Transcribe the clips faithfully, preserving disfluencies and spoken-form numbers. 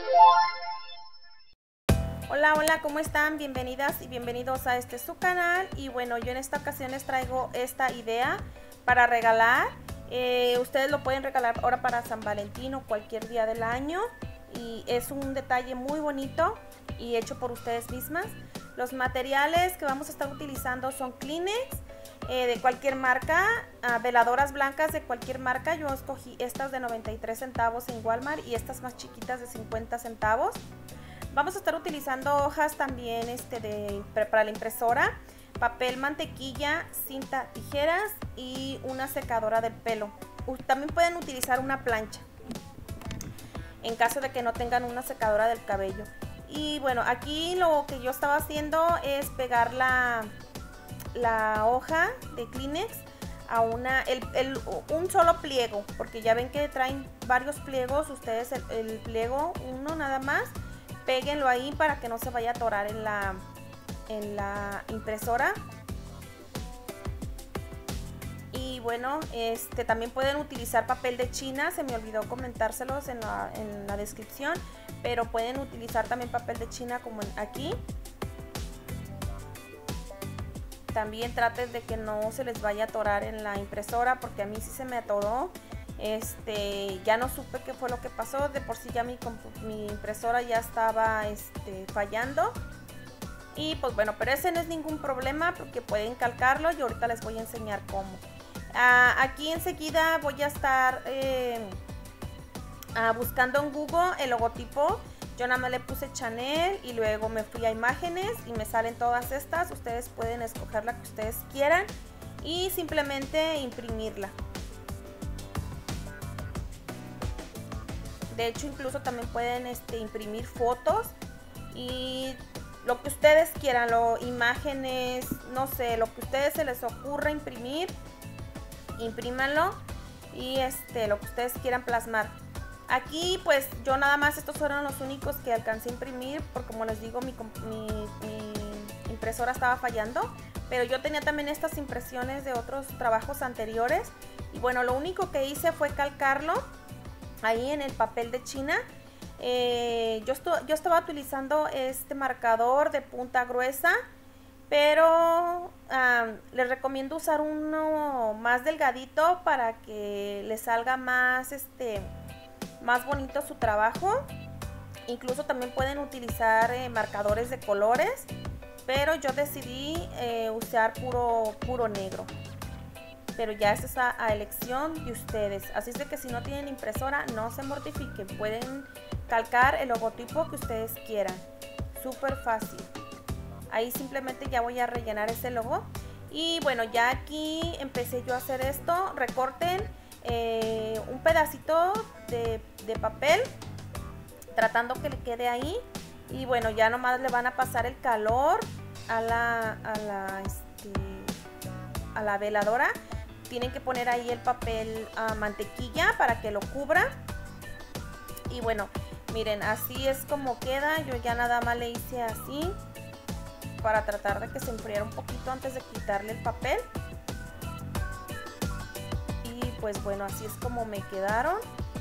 Hola, hola, ¿cómo están? Bienvenidas y bienvenidos a este su canal. Y bueno, yo en esta ocasión les traigo esta idea para regalar. Eh, ustedes lo pueden regalar ahora para San Valentín o cualquier día del año. Y es un detalle muy bonito y hecho por ustedes mismas. Los materiales que vamos a estar utilizando son Kleenex eh, de cualquier marca, uh, veladoras blancas de cualquier marca. Yo escogí estas de noventa y tres centavos en Walmart y estas más chiquitas de cincuenta centavos. Vamos a estar utilizando hojas también este de, para la impresora, papel, mantequilla, cinta, tijeras y una secadora del pelo. También pueden utilizar una plancha en caso de que no tengan una secadora del cabello. Y bueno, aquí lo que yo estaba haciendo es pegar la, la hoja de Kleenex a una, el, el, un solo pliego, porque ya ven que traen varios pliegos. Ustedes el, el pliego uno nada más, péguenlo ahí para que no se vaya a atorar en la, en la impresora. Y bueno, este también pueden utilizar papel de China, se me olvidó comentárselos en la, en la descripción, pero pueden utilizar también papel de China como aquí. También traten de que no se les vaya a atorar en la impresora, porque a mí sí se me atoró. Este, ya no supe qué fue lo que pasó. De por sí ya mi, mi impresora ya estaba este, fallando. Y pues bueno, pero ese no es ningún problema porque pueden calcarlo y ahorita les voy a enseñar cómo. Ah, aquí enseguida voy a estar eh, ah, buscando en Google el logotipo. Yo nada más le puse Chanel y luego me fui a imágenes y me salen todas estas. Ustedes pueden escoger la que ustedes quieran y simplemente imprimirla. De hecho, incluso también pueden este, imprimir fotos y lo que ustedes quieran, lo, imágenes, no sé, lo que a ustedes se les ocurra imprimir, imprímanlo y este, lo que ustedes quieran plasmar. Aquí pues yo nada más estos fueron los únicos que alcancé a imprimir, porque como les digo mi, mi, mi impresora estaba fallando, pero yo tenía también estas impresiones de otros trabajos anteriores y bueno, lo único que hice fue calcarlo ahí en el papel de China. Eh, yo, yo estaba utilizando este marcador de punta gruesa, pero um, les recomiendo usar uno más delgadito para que les salga más, este, más bonito su trabajo. Incluso también pueden utilizar eh, marcadores de colores, pero yo decidí eh, usar puro, puro negro. Pero ya es a, a elección de ustedes. Así es de que si no tienen impresora, no se mortifiquen. Pueden calcar el logotipo que ustedes quieran. Súper fácil. Ahí simplemente ya voy a rellenar ese logo. Y bueno, ya aquí empecé yo a hacer esto. Recorten eh, un pedacito de, de papel, tratando que le quede ahí. Y bueno, ya nomás le van a pasar el calor a la, a la, este, a la veladora. Tienen que poner ahí el papel uh, mantequilla para que lo cubra. Y bueno, miren, así es como queda. Yo ya nada más le hice así para tratar de que se enfriara un poquito antes de quitarle el papel. Y pues bueno, así es como me quedaron.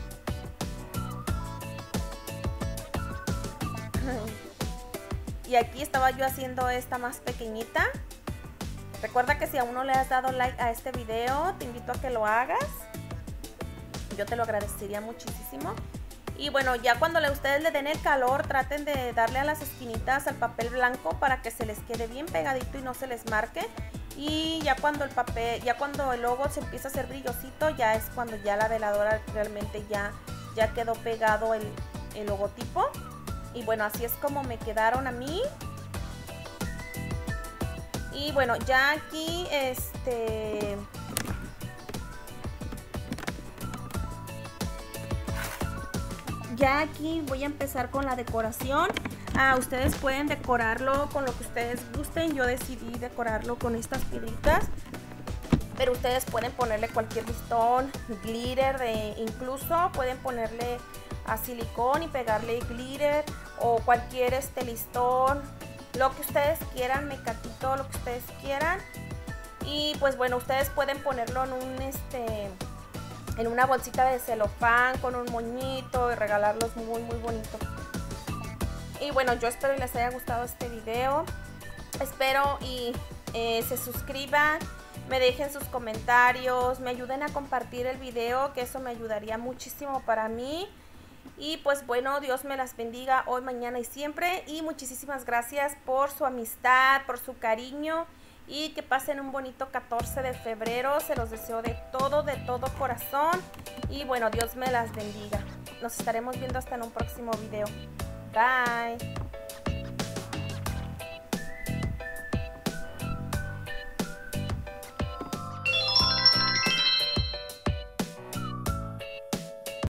Y aquí estaba yo haciendo esta más pequeñita. Recuerda que si aún no le has dado like a este video, te invito a que lo hagas. Yo te lo agradecería muchísimo. Y bueno, ya cuando le, ustedes le den el calor, traten de darle a las esquinitas al papel blanco para que se les quede bien pegadito y no se les marque. Y ya cuando el papel, ya cuando el logo se empieza a hacer brillosito, ya es cuando ya la veladora realmente ya, ya quedó pegado el, el logotipo. Y bueno, así es como me quedaron a mí. Y bueno, ya aquí este ya aquí voy a empezar con la decoración. Ah, ustedes pueden decorarlo con lo que ustedes gusten. Yo decidí decorarlo con estas piedritas, pero ustedes pueden ponerle cualquier listón, glitter, de, incluso pueden ponerle a silicón y pegarle glitter o cualquier este listón, lo que ustedes quieran, mecatito, lo que ustedes quieran. Y pues bueno, ustedes pueden ponerlo en un este en una bolsita de celofán con un moñito y regalarlos muy muy bonito. Y bueno, yo espero que les haya gustado este video. Espero y eh, se suscriban, me dejen sus comentarios, me ayuden a compartir el video, que eso me ayudaría muchísimo para mí. Y pues bueno, Dios me las bendiga hoy, mañana y siempre. Y muchísimas gracias por su amistad, por su cariño. Y que pasen un bonito catorce de febrero. Se los deseo de todo, de todo corazón. Y bueno, Dios me las bendiga. Nos estaremos viendo hasta en un próximo video. Bye.